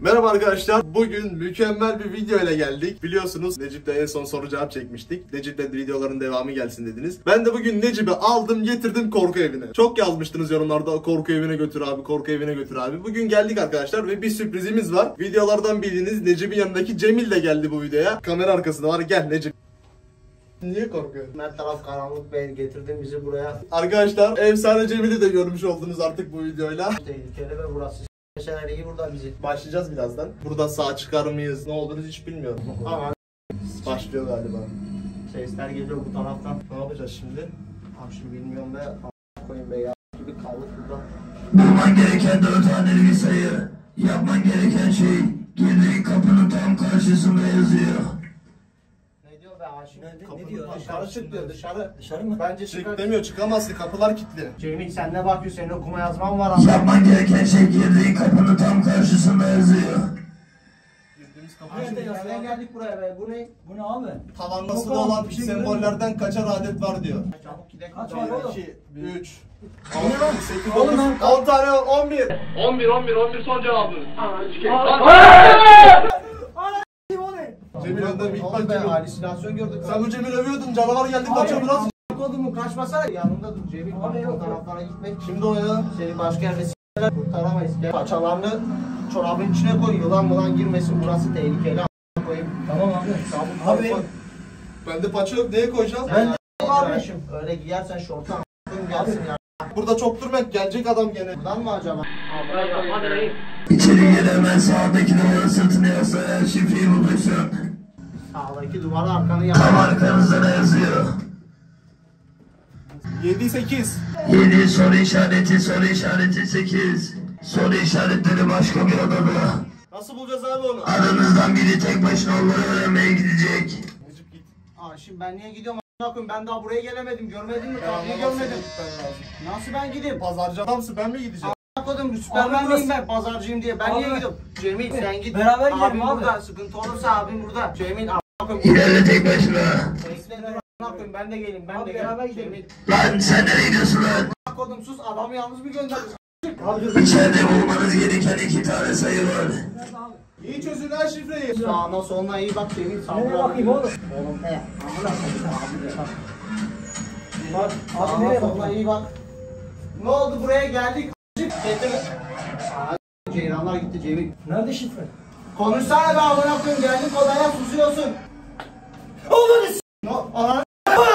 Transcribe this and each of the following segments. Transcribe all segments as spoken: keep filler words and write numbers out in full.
Merhaba arkadaşlar. Bugün mükemmel bir video ile geldik. Biliyorsunuz Necip'le en son soru cevap çekmiştik. Necip'le videoların devamı gelsin dediniz. Ben de bugün Necip'i aldım getirdim korku evine. Çok yazmıştınız yorumlarda korku evine götür abi, korku evine götür abi. Bugün geldik arkadaşlar ve bir sürprizimiz var. Videolardan bildiğiniz Necip'in yanındaki Cemil de geldi bu videoya. Kamera arkasında var. Gel Necip. Niye korkuyorsun? Her taraf karanlık be, getirdin bizi buraya. Arkadaşlar efsane Cemil'i de görmüş oldunuz artık bu videoyla. Tehlikeli ve burası şeyler iyi burada bizi. Başlayacağız birazdan. Burada sağ çıkar mıyız? Ne olduğunu hiç bilmiyorum. Ama Başlıyor galiba. sesler geliyor bu taraftan. Ne yapacağız şimdi? Abi şimdi bilmiyorum be. A** koyayım be ya gibi kaldık burada. Bulman gereken dört haneli bir sayı. Yapman gereken şey girdiğin kapının tam karşısında yazıyor. Ne diyor be Aşık? Ne- ne Kapının diyor? Dışarı çık diyor dışarı. Dışarı mı? Bence Çık çıkar. demiyor, çıkamazsın, kapılar kilitli. Cemil sen ne bakıyorsun? Senin okuma yazman var ama. Yapman gereken şey girdiğin kapının tam karşısında yazıyor. Girdiğimiz kapı Aşık Nerede nereden yazıyor? geldik buraya be? Bu ne? Bu ne abi? tavanlasılı Yok abi, olan bir şey sembollerden kaçar adet var diyor. Çabuk gidelim. Kaç Buraya. var oğlum? iki, üç, Bu ne lan? altı, sekiz, Oğlum dokuz, lan. on tane var, on bir. on bir on bir on bir son cevabınız. Cemil önden bir ilk Oğlum bak be Cemil. halüsinasyon gördük. Sen bu Cemil övüyordun, canavar geldi kaçıyor biraz. Kodumu kaçmasana yanımda dur Cemil. Abi Abi yok. o taraflara gitmek. Kimdi o ya? Seni başka yerde s**ler kurtaramayız. Gel paçalarını çorabın içine koy. Yılan mılan girmesin. Burası tehlikeli. A** koyayım. Tamam abi. Sabun Abi. koy. Bende paça yok, neye koyacağım? Ben Ben- de abi. abi. Öyle giyersen şortan a**ın gelsin ya. Burada çok durmak, gelecek adam gene. Buradan mı acaba? Hadi reis. İçeri gir hemen sağdaki duvarın sırtını yasla eğer şifreyi bulduysan. Sağdaki duvara arkanı Tam yap. arkanızda ne yazıyor? yedi, sekiz. yedi soru işareti soru işareti sekiz. Soru işaretleri başka bir odada. Nasıl bulacağız abi onu? Aranızdan biri tek başına onları öğrenmeye gidecek. Necip git. Aa şimdi ben niye gidiyorum a**ına koyayım? Ben daha buraya gelemedim. Görmedin mi? Ya, Tabii Allah görmedim. seni gitmen lazım. Nasıl ben gideyim? Pazarcı adamsın, ben mi gideceğim? Koydum Süpermen burası- miyim ben pazarcıyım diye ben Abi. niye gidiyorum? Cemil sen git. Beraber gidelim abim abi. burada sıkıntı olursa abim burada. Cemil a**ına koyayım. İlerle tek başına. Bekle dur a**ına koyayım ben de geleyim ben Abi, de beraber geleyim. gidelim. Cemil Lan sen nereye gidiyorsun lan? a**ına koydum sus adamı yalnız mı gönderdin? İçeride bulmanız gereken iki tane sayı var. Nerede abi? İyi çözün ha şifreyi. Sağına soluna iyi bak Cemil sağ Nereye bakayım oğlum? Oğlum he. Amına koyayım abi de. Bak abi Sağına nereye soluna bakayım? iyi bak. Ne oldu buraya geldik a**cık getir. Aa, Ceylanlar gitti Cemil. Nerede şifre? Konuşsana be amına koyayım geldik odaya susuyorsun. Oğlum s***. No, ana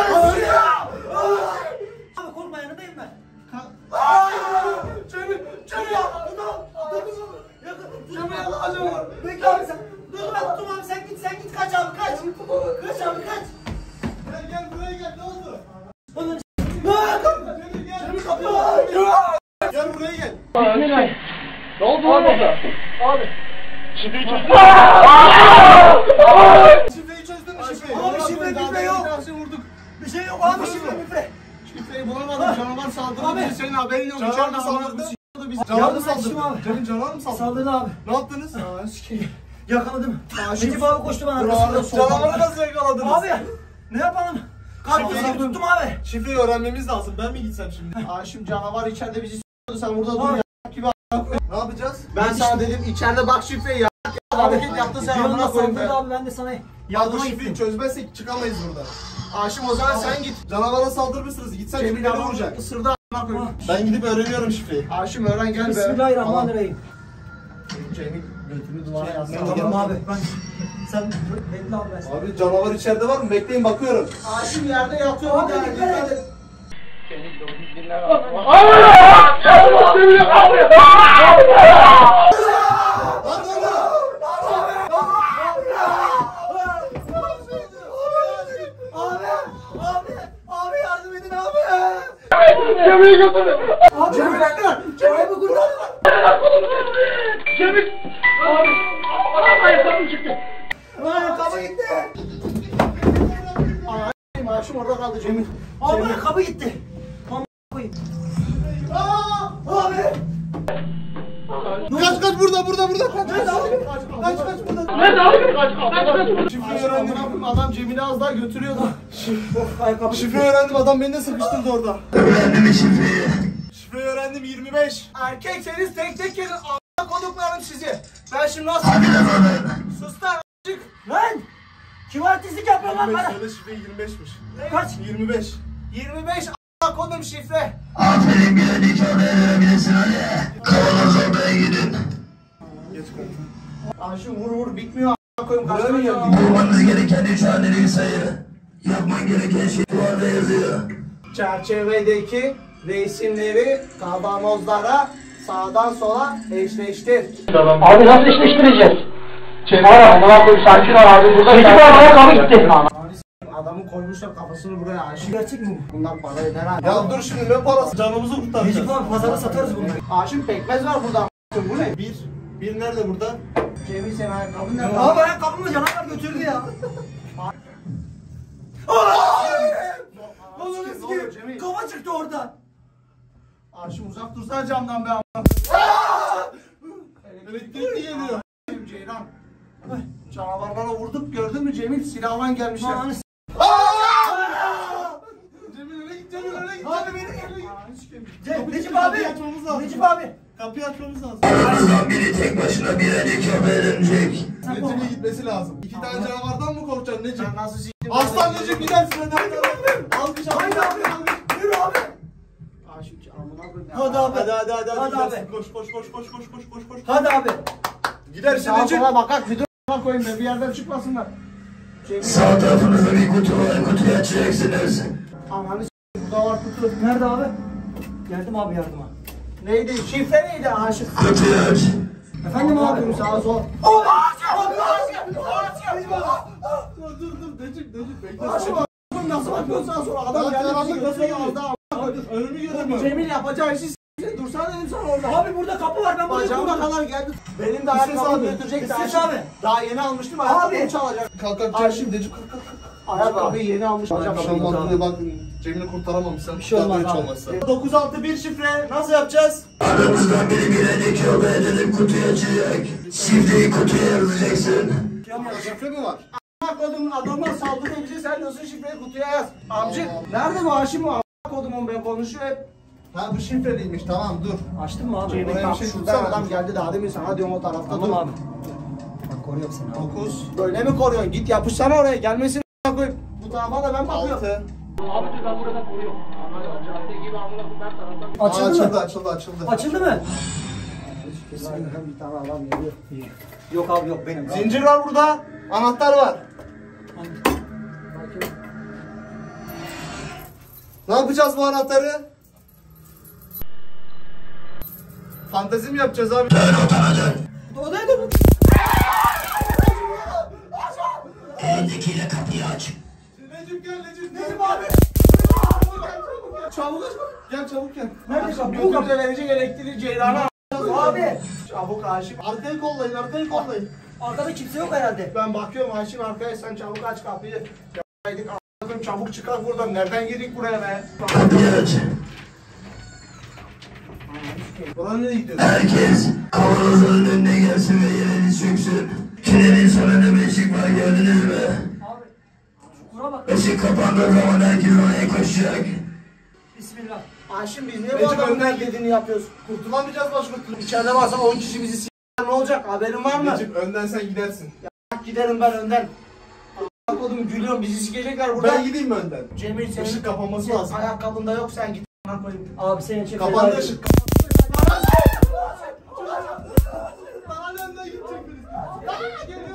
Abi korkma yanındayım ben. Cemil, Cemil ya. Cemil acaba. Bekle abi sen. Dur ben tuttum abi sen git sen git kaç abi kaç. Kaç abi kaç. Gel gel buraya gel, ne oldu? Oğlum Cemil gel. Cemil kapıyı Gel buraya gel. Ne oldu lan orada? Abi. Şifreyi çözdün. Şifreyi çözdün mü şifreyi? Abi şifre bizde yok. Vurduk. Bir şey yok abi şifre şifre. Şifreyi bulamadım. Canavar saldırdı. Abi. Bizi senin haberin yok. Canavar İçeride mı amına saldırdı? koyayım bizi. Canavar mı Yardım saldırdı? ettim abi. Cemil canavar mı saldırdı? Saldırdı abi. Ne yaptınız? Aa, sikeyim. Yakaladım. Aşık. Necip abi koştu bana Bravo. arkasında soldan. Canavarı nasıl yakaladınız? Abi ne yapalım? Kaç Şifreyi kişi tuttum abi. Şifreyi öğrenmemiz lazım. Ben mi gitsem şimdi? Aşım canavar içeride bizi s**yordu. Sen burada dur Abi. ya gibi a**ına koyayım. Ne yapacağız? Ben sana dedim içeride bak şifreyi ya. Hareket yaptı sen Yanına amına koyayım be. saldırdı abi ben de sana Ya bu yardıma şifreyi gittim. çözmezsek çıkamayız buradan. Aşım o zaman sen git. Canavara saldırmışsınız. Gitsen Cemil şifreyi adam vuracak. ısırdı a**ına koyayım. Ben gidip öğreniyorum şifreyi. Aşım öğren gel be. Bismillahirrahmanirrahim. Tamam. Cemil götünü duvara yazsana. Tamam. Tamam abi ben sen bekle abi ben sana. Abi canavar içeride var mı? Bekleyin bakıyorum. Aşım yerde yatıyor. Abi, bir tane, dikkat et. dikkat et. Lan ne oluyor? Abi abi abi yardım edin abi. Cemil'i götürdü. Abi Cemil bekle. Cemil bu kurtar. Cemil. Abi. Bana ayakkabım çıktı. Lan kapı gitti. Aşım orada kaldı Cemil. Abi Cemil. kapı gitti. Aman koyayım. Abi. Kaç kaç burada burada burada kaç. Nerede abi? Kaç kaç burada. Nerede abi? Kaç kaç kaç. Şifreyi Aşım öğrendim. amına koyayım adam Cemil'i az daha götürüyordu. Of ayakkabı. Şifreyi öğrendim, adam beni de sıkıştırdı orada. Öğrendi mi şifreyi? Şifreyi öğrendim, yirmi beş. Erkekseniz tek tek gelin a**a koduklar. tutuklarım sizi. Ben şimdi nasıl... Hadi lan oğlum. Sus lan a**cık. Lan! Kim artistlik yapıyor lan bana? Söyle şifre yirmi beşmiş. Kaç? yirmi beş. yirmi beş a**a kodum şifre. Aferin bile nikahına verebilirsin hadi. Kavanoz odaya gidin. Geç komutan. Aşım vur vur bitmiyor a**a koyayım. Kaç Buraya mı tane geldin? Bulmanız gereken üç haneli sayı. Yapman gereken şey duvarda yazıyor. Çerçevedeki resimleri kavanozlara sağdan sola eşleştir. Abi nasıl eşleştireceğiz? Ara amına koyayım sakin ol abi burada. Peki bu ayakkabı gitti. Adamı koymuşlar kafasını buraya aşık. Gerçek mi bu? Bunlar para eder ha. Ya dur şimdi ne parası? Canımızı kurtaracağız. Necip abi pazarda satarız bunları. Aşım pekmez var burada a**. Bu ne? Bir. Bir nerede burada? Cemil sen ayakkabın nerede? Abi ayakkabımı canavar götürdü ya. Oğlum Ne oluyor Cemil? eski. Kafa çıktı oradan. Aşım uzak dursana camdan be a**. Elektrik niye geliyor? Ceylan. Canavarlara vurduk gördün mü Cemil? Silahla gelmişler. Lan Cemil öyle git, Cemil öyle git. Abi Cemil, beni- öyle git. Cem, Necip Kapıyı abi. açmamız lazım. Necip abi. Kapıyı açmamız lazım. Aranızdan biri tek başına bir nikah eğlenecek. Necip'e gitmesi lazım. İki tane canavardan mı korkacaksın Necip? Sen nasıl siktin? Aslan Necip gidersin hadi hadi. Alkış alkış. Haydi abi. Yürü abi. Aşım amına koyayım ya. Hadi abi. Hadi hadi hadi. Hadi gidersin. abi. Koş koş koş koş koş koş koş koş. Hadi abi. Gidersin Sağa Necip. sola bakak bir dur koyayım be bir yerden çıkmasınlar. Cemil. Sağ tarafınızda bir kutu var. Kutuyu açacaksınız. Ananı s***, burada var kutu. Nerede abi? Geldim abi yardıma. Neydi? Şifre neydi aşık? Kutuyu aç. Efendim abi. Bakıyorum sağa sola. Dur dur dur Necip Necip bekle. Aşık a**ım nasıl bakıyorsun sağa sola? Adam Lan geldi karanlık bizi nasıl götürüyor gidiyor? orada a**. Önümü göremiyorum. Cemil yapacağı işi s***. Dursana dedim sana orada. Abi burada kapı var ben buraya Bacağıma kurdum. kadar geldi. Benim de ses ayakkabımı abi, götürecekti ses aşık. abi. Daha yeni almıştım ayakkabımı Abi. çalacak. Kalk kalk Ay. Cemil Necip kalk kalk kalk. Ayakkabıyı yeni almış. Bir Ayakkabıyı şey olmaz çaldı. diye bak Cemil'i kurtaramamışsın. Bir şey olmaz hiç abi. olmazsa. dokuz altı bir şifre nasıl yapacağız? Aranızdan biri bir nikah eğlenip kutuyu açacak. Şifreyi kutuya yazacaksın. Şifre mi var? Kodum adamlar saldırıyor bize sen diyorsun şifreyi kutuya yaz. Amcık nerede bu Haşim o a**a kodumun ben konuşuyor hep. Ha bu şifreliymiş tamam dur. Açtın mı abi? Cemil Oraya bir bak şey şuradan tutsana. adam geldi daha demin sana diyorum o tarafta Tamam dur. abi. Bak koruyorum seni abi. dokuz Böyle mi koruyorsun? Git yapışsana oraya gelmesin a**a koyup. Bu tarafa da ben bakıyorum. altı. Abi dur ben burada koruyorum. Aa, Açıldı açıldı mı? açıldı açıldı. Açıldı mı? Bismillah bir tane adam geliyor. Yok abi yok benim. Zincir var burada. Anahtar var. Ne yapacağız bu anahtarı? Fantezi mi yapacağız abi? Dön odana dön. Odaya dur. Elindekiyle kapıyı aç. Necip gel Necip. Necip abi. Çabuk aç. Gel çabuk gel. Nerede kapı? Bu Bu kapı. kapıya verecek elektriği Ceylan'a. Abi. Çabuk Haşim. Arkayı kollayın arkayı kollayın. Arkada kimse yok herhalde. Ben bakıyorum Haşim arkaya sen çabuk aç kapıyı. Yaydık a**ladım çabuk çıkar buradan. Nereden girdik buraya be? Kapıyı aç. Buradan nereye gidiyoruz? Herkes kavanozların önüne gelsin ve yere diz çöksün. Tünelin sonunda bir ışık var gördünüz mü? Abi. Çukura bak. Işık kapandığı zaman herkes oraya koşacak. Bismillah. Haşim biz niye bu Necip adamın önden dediğini yapıyoruz? Kurtulamayacağız başka türlü. İçeride varsa on kişi bizi s***ler ne olacak? Haberin var mı? Necip önden sen gidersin. Bak giderim ben önden. A**a kodum gülüyorum bizi sikecekler burada. Ben gideyim mi önden? Cemil senin Işık kapanması senin lazım. ayakkabında yok sen git a**a koyayım. Abi senin için Kapandı feda ışık. ediyorum. Bana ne önden gidecek birisi? Aa, geliyor.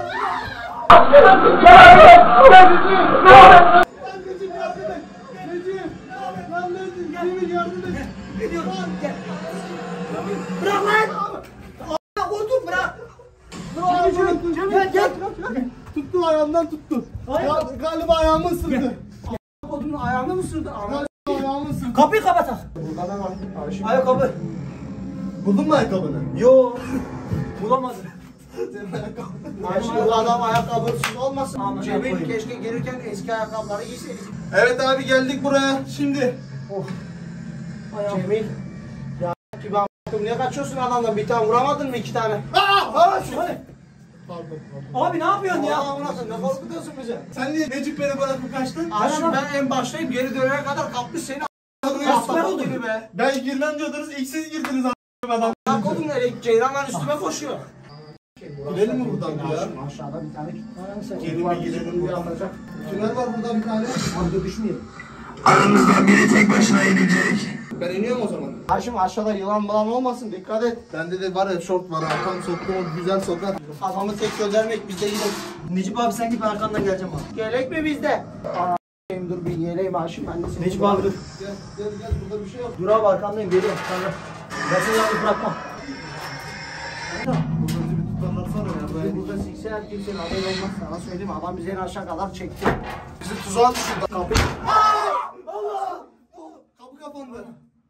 Lan Necip yardım et. Necip. Lan Necip. Cemil yardım et. Gidiyorum. Gel. Bırak lan. A**a koydum bırak. Cemil, Cemil, Gel gel. Tuttu ayağımdan tuttu. Hayır. Ya, galiba ayağımı ısırdı. A**a kodumun ayağını mı sürdü? Ama Galiba ayağımı ısırdı. Kapıyı kapatak. burada ne var? Haşim. Ayakkabı. Buldun mu ayakkabını? Yo. Bulamadım. Senin ayakkabını. Haşim bu adam ayakkabısız olmasın. Aman Cemil koyayım. keşke gelirken eski ayakkabıları giyseydik. Evet abi geldik buraya. Şimdi. Ayağım. Cemil. Ya gibi a**ım niye kaçıyorsun adamdan? Bir tane vuramadın mı iki tane? Aa! Aa! Şu. Hadi. Pardon pardon. Abi ne yapıyorsun Ya ya? amına koyayım ne korkutuyorsun bizi? Sen niye Necip beni bırakıp kaçtın? Haşim ben en baştayım geri dönene kadar kapmış seni a**ım Ya, gibi be. Ben girmem diyordunuz ilk siz girdiniz a**ım adam. Ya kodum nereye? Ceylanlar üstüme koşuyor. Girelim mi buradan ya? Aşağıda bir tane Gelin bir girelim buradan. Tünel var burada bir tane. Amca düşmeyelim. Aranızdan biri tek başına inecek. Ben iniyorum o zaman. Haşim aşağıda yılan falan olmasın, dikkat et. Bende de var ya şort var. Hakan soktu o güzel sokar. Adamı tek göndermek bizde gidelim. Necip abi sen git ben arkandan geleceğim abi. Gerek mi bizde? Aa, dur bir yeleğim Haşim, ben de seni... Necip abi dur. Gel gel gel burada bir şey yok. Dur abi arkandayım geliyorum. Kanka. Ben seni yalnız bırakmam. Burada bizi bir tutarlarsana ya. Biz burada siksen kimsenin haberi olmaz, sana söyleyeyim, adam bizi en aşağı kadar çekti. Bizi tuzağa düşürdü. Kapı. Allah! Kapı kapandı.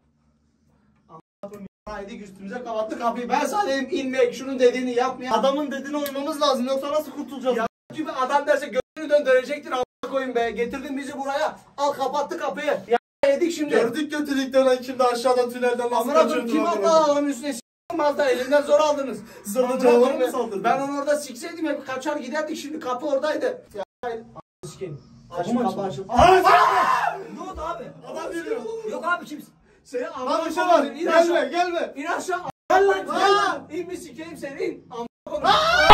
Haydi üstümüze kapattı kapıyı. Ben sana dedim inmek, şunun dediğini yapmaya. Adamın dediğine uymamız lazım yoksa nasıl kurtulacağız? Ya gibi adam derse gözünü döndürecektir, a**a koyun be. Getirdin bizi buraya. Al kapattı kapıyı. Ya yedik şimdi. Gördük kötülükten şimdi aşağıdan tünelden nasıl Amına koyayım, kim kaçırdın atla alalım üstüne s***maz da elinden zor aldınız. Zırhlı Amına canavar koyayım mı be. saldırdı? Ben onu orada sikseydim hep kaçar giderdik, şimdi kapı oradaydı. Ya a**a sikeyim. Aç Kapı mı kapı açıldı? açıl. Ne oldu abi? Adam geliyor. Yok abi kimsin? Seni Lan amına bir şey var. koyayım. İn aşağı. Gelme gelme. İn aşağı. Gel lan Aa! gel lan. İn mi sikeyim seni, in. Amına koyayım.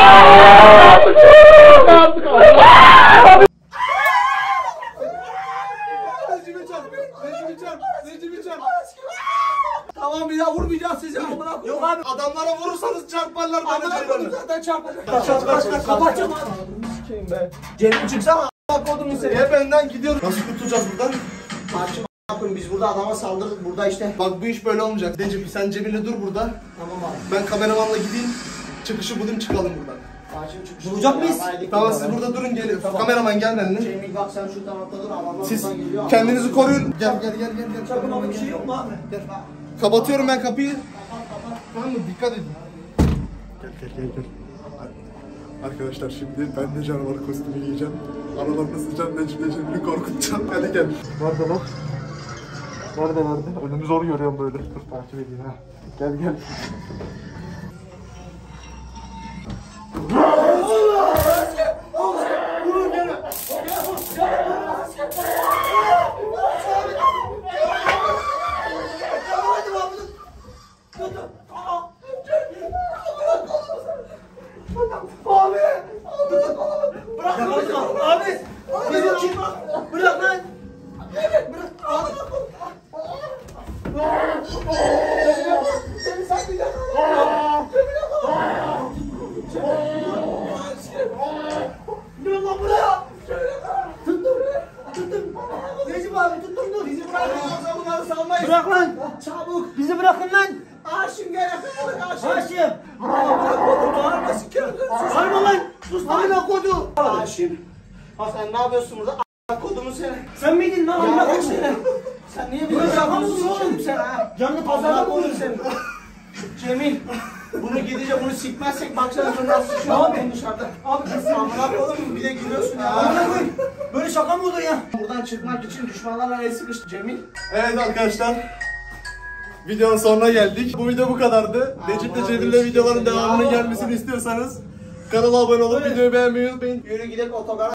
Necip'i çarp. Necip'i çarp. Necip'i çarp. Tamam, bir daha vurmayacağız sizi amına koyayım. Yok abi adamlara vurursanız çarparlar beni. Amına koyayım, Ceylan'ı. zaten çarpacak. Kaç kaç kaç kaç. Kapatacağım abi. Sikeyim be. Cemil çıksana a**a kodumu seni. Hep benden gidiyor. Nasıl kurtulacağız buradan? Karşı a**a koyayım, biz burada adama saldırdık, burada işte. Bak bu iş böyle olmayacak. Necip sen cebine dur burada. Tamam abi. Ben kameramanla gideyim. Çıkışı bulayım çıkalım buradan. Karşı çıkışı. Bulacak mıyız? Tamam siz burada durun gelin. Kameraman gel benimle. Cemil bak sen şu tarafta dur, adamlar Siz buradan geliyor. kendinizi koruyun. Gel gel gel gel. gel. Sakın abi bir şey yok mu abi? Gel. Kapatıyorum ben kapıyı. Tamam mı? Dikkat edin. Gel gel gel gel. Arkadaşlar şimdi ben de canavar kostümü giyeceğim. Aralarına sıcağım Necip Necip'i korkutacağım. Hadi gel. Nerede lan? Nerede nerede? Önümü zor görüyorum böyle. Dur takip edeyim ha. Gel gel. Abi. Bizim kim? Bırak lan. Seni saklayacağım. Dur lan buraya. Tuttum. Tuttum. Necip abi tuttum dur. Bizi bırakın, yoksa bunları salmayız. Bırak lan. Çabuk. Bizi bırakın lan. Haşim gel yakaladık Haşim. Haşim. Amına koydum, bağırma sikerim. Sarma lan. Sus lan. Amına koydum. Haşim. Ha sen ne yapıyorsun burada? Amına kodumu seni. Sen miydin lan? Ya Amına bak koyayım seni. seni. Sen niye Bunu böyle şaka yapıyorsun mısın oğlum? sen ha? Canlı Amına pazarda mı koydum oluyorsun? seni. Cemil. Bunu gidince bunu sikmezsek baksana bunu nasıl şu an Abi. dışarıda. Abi kesin amına koydum, bir de gülüyorsun ya. Amına koyayım. Böyle şaka mı olur ya? Buradan çıkmak için düşmanlarla el sıkıştı Cemil. Evet arkadaşlar. Videonun sonuna geldik. Bu video bu kadardı. Necip de Cemil'le videoların devamının gelmesini istiyorsanız kanala abone olup videoyu beğenmeyi unutmayın. Yürü gidelim otogara.